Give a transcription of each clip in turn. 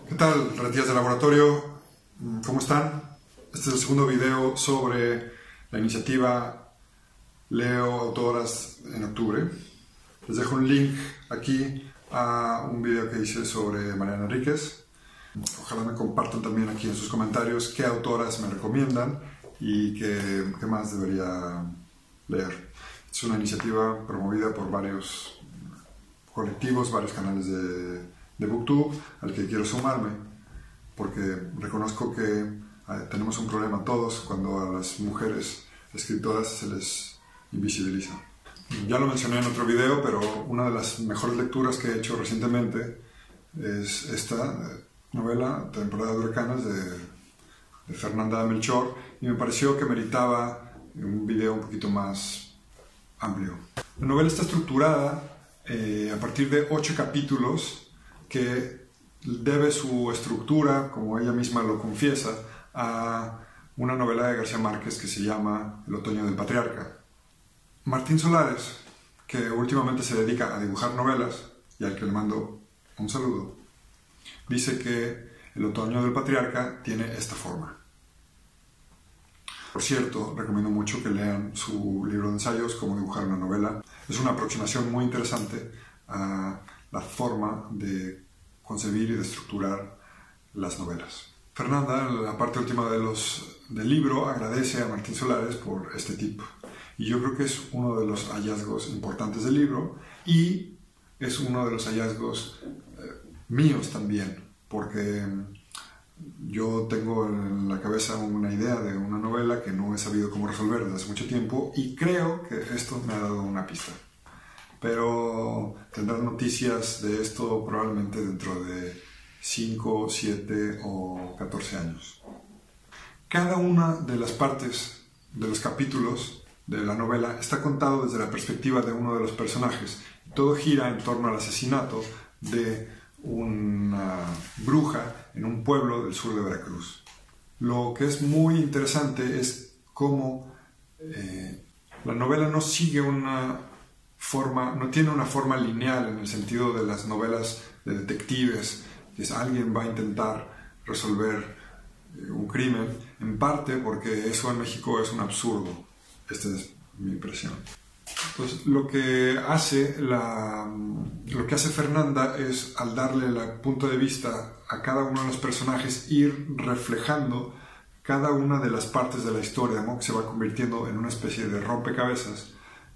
¿Qué tal, ratillas de laboratorio? ¿Cómo están? Este es el segundo video sobre la iniciativa Leo Autoras en octubre. Les dejo un link aquí a un video que hice sobre Mariana Enríquez. Ojalá me compartan también aquí en sus comentarios qué autoras me recomiendan y qué más debería leer. Es una iniciativa promovida por varios colectivos, varios canales de BookTube al que quiero sumarme, porque reconozco que tenemos un problema todos cuando a las mujeres escritoras se les invisibiliza. Ya lo mencioné en otro video, pero una de las mejores lecturas que he hecho recientemente es esta novela, Temporada de Huracanes, de Fernanda Melchor, y me pareció que meritaba un video un poquito más amplio. La novela está estructurada a partir de 8 capítulos que debe su estructura, como ella misma lo confiesa, a una novela de García Márquez que se llama El otoño del patriarca. Martín Solares, que últimamente se dedica a dibujar novelas y al que le mando un saludo, dice que El otoño del patriarca tiene esta forma. Por cierto, recomiendo mucho que lean su libro de ensayos, Cómo dibujar una novela. Es una aproximación muy interesante a la forma de concebir y de estructurar las novelas. Fernanda, en la parte última del libro, agradece a Martín Solares por este tip. Y yo creo que es uno de los hallazgos importantes del libro y es uno de los hallazgos míos también, porque yo tengo en la cabeza una idea de una novela que no he sabido cómo resolver desde hace mucho tiempo y creo que esto me ha dado una pista. Pero tendrán noticias de esto probablemente dentro de 5, 7 o 14 años. Cada una de las partes de los capítulos de la novela está contado desde la perspectiva de uno de los personajes. Todo gira en torno al asesinato de una bruja en un pueblo del sur de Veracruz. Lo que es muy interesante es cómo la novela no sigue no tiene una forma lineal en el sentido de las novelas de detectives, que alguien va a intentar resolver un crimen, en parte porque eso en México es un absurdo. Esta es mi impresión. Entonces, lo que hace Fernanda es, al darle el punto de vista a cada uno de los personajes, ir reflejando cada una de las partes de la historia, ¿no? Que se va convirtiendo en una especie de rompecabezas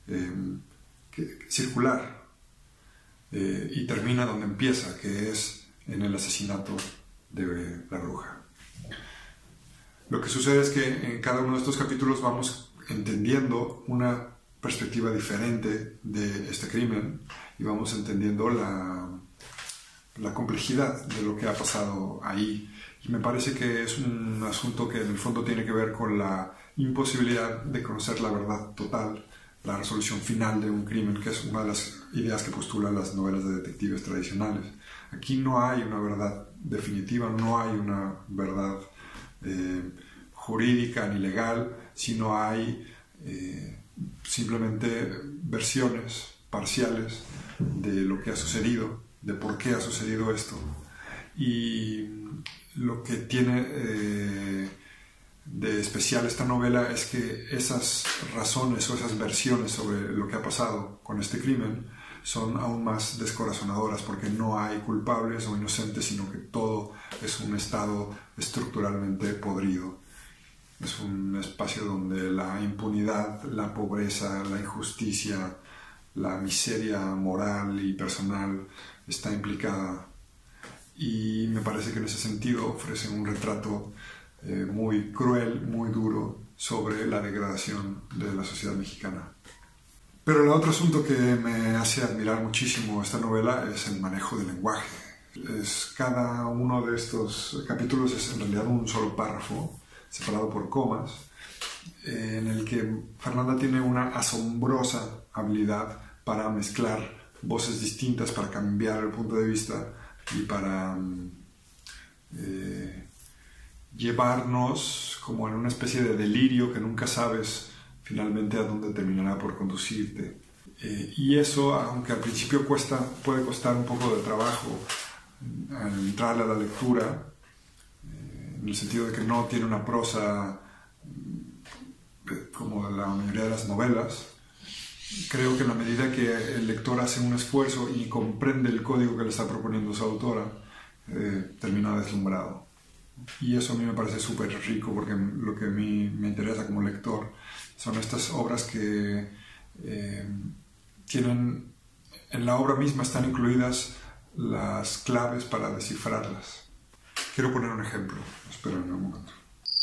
circular y termina donde empieza, que es en el asesinato de la bruja. Lo que sucede es que en cada uno de estos capítulos vamos entendiendo una perspectiva diferente de este crimen y vamos entendiendo la complejidad de lo que ha pasado ahí. Y me parece que es un asunto que en el fondo tiene que ver con la imposibilidad de conocer la verdad total, la resolución final de un crimen, que es una de las ideas que postulan las novelas de detectives tradicionales. Aquí no hay una verdad definitiva, no hay una verdad jurídica ni legal, sino hay simplemente versiones parciales de lo que ha sucedido, de por qué ha sucedido esto. Y lo que tiene de especial esta novela es que esas razones o esas versiones sobre lo que ha pasado con este crimen son aún más descorazonadoras, porque no hay culpables o inocentes, sino que todo es un estado estructuralmente podrido. Es un espacio donde la impunidad, la pobreza, la injusticia, la miseria moral y personal está implicada. Y me parece que en ese sentido ofrece un retrato muy cruel, muy duro sobre la degradación de la sociedad mexicana. Pero el otro asunto que me hace admirar muchísimo esta novela es el manejo del lenguaje. Cada uno de estos capítulos es en realidad un solo párrafo, separado por comas, en el que Fernanda tiene una asombrosa habilidad para mezclar voces distintas, para cambiar el punto de vista y para llevarnos como en una especie de delirio que nunca sabes finalmente a dónde terminará por conducirte. Y eso, aunque al principio puede costar un poco de trabajo entrarle a la lectura, en el sentido de que no tiene una prosa como la mayoría de las novelas. Creo que en la medida que el lector hace un esfuerzo y comprende el código que le está proponiendo su autora, termina deslumbrado. Y eso a mí me parece súper rico, porque lo que a mí me interesa como lector son estas obras que tienen, en la obra misma están incluidas las claves para descifrarlas. Quiero poner un ejemplo, esperen un momento.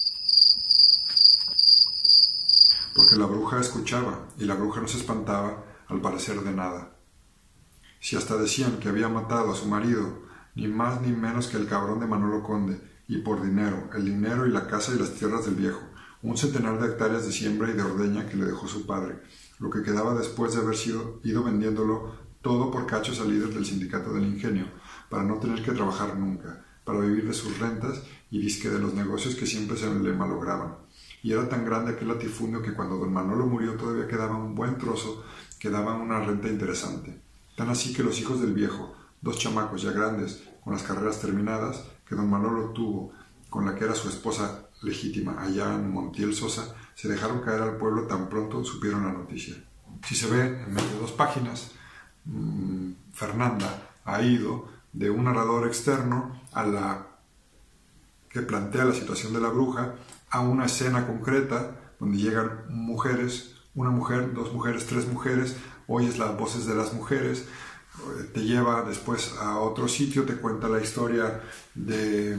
Porque la bruja escuchaba, y la bruja no se espantaba al parecer de nada. Si hasta decían que había matado a su marido, ni más ni menos que el cabrón de Manolo Conde, y por dinero, el dinero y la casa y las tierras del viejo, un centenar de hectáreas de siembra y de ordeña que le dejó su padre, lo que quedaba después de haber ido vendiéndolo todo por cachos al líder del sindicato del ingenio, para no tener que trabajar nunca, para vivir de sus rentas y disque de los negocios que siempre se le malograban. Y era tan grande aquel latifundio que cuando don Manolo murió todavía quedaba un buen trozo que daba una renta interesante. Tan así que los hijos del viejo, dos chamacos ya grandes, con las carreras terminadas, que don Manolo tuvo, con la que era su esposa legítima allá en Montiel Sosa, se dejaron caer al pueblo tan pronto supieron la noticia. Si se ve en medio de 2 páginas, Fernanda ha ido de un narrador externo a la que plantea la situación de la bruja a una escena concreta donde llegan mujeres, una mujer, 2 mujeres, 3 mujeres, oyes las voces de las mujeres, te lleva después a otro sitio, te cuenta la historia de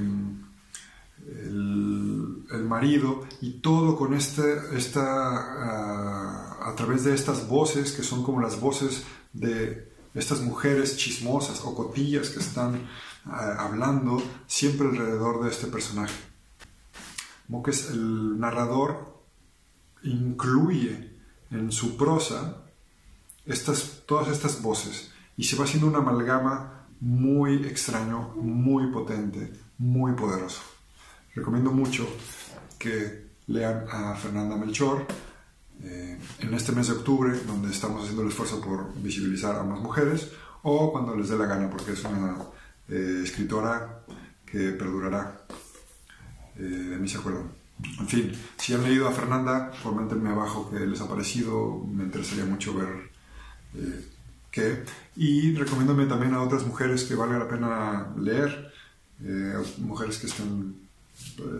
el marido, y todo con a través de estas voces que son como las voces de estas mujeres chismosas o cotillas que están hablando siempre alrededor de este personaje. Como que el narrador incluye en su prosa todas estas voces y se va haciendo una amalgama muy extraño, muy potente, muy poderoso. Recomiendo mucho que lean a Fernanda Melchor en este mes de octubre, donde estamos haciendo el esfuerzo por visibilizar a más mujeres, o cuando les dé la gana, porque es una escritora que perdurará, de mí se acuerdan. En fin, si han leído a Fernanda, coméntenme abajo qué les ha parecido, me interesaría mucho ver qué. Y recomiéndome también a otras mujeres que valga la pena leer, mujeres que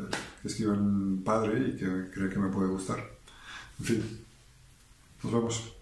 escriban padre y que creen que me puede gustar. En fin, nos vemos.